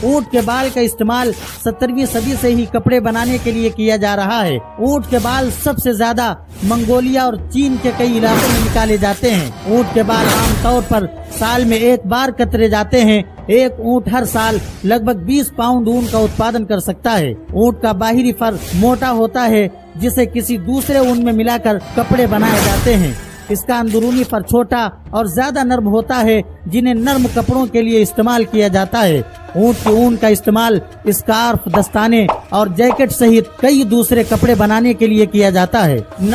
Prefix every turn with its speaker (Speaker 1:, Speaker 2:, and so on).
Speaker 1: ऊँट के बाल का इस्तेमाल 17वीं सदी से ही कपड़े बनाने के लिए किया जा रहा है। ऊँट के बाल सबसे ज्यादा मंगोलिया और चीन के कई इलाकों में निकाले जाते हैं। ऊँट के बाल आमतौर पर साल में एक बार कतरे जाते हैं। एक ऊँट हर साल लगभग 20 पाउंड ऊन का उत्पादन कर सकता है। ऊँट का बाहरी फर मोटा होता है जिसे किसी दूसरे ऊन में मिलाकर कपड़े बनाए जाते हैं। इसका अंदरूनी फर छोटा और ज्यादा नर्म होता है, जिन्हें नर्म कपड़ों के लिए इस्तेमाल किया जाता है। ऊँट की ऊन का इस्तेमाल स्कार्फ, दस्ताने और जैकेट सहित कई दूसरे कपड़े बनाने के लिए किया जाता है।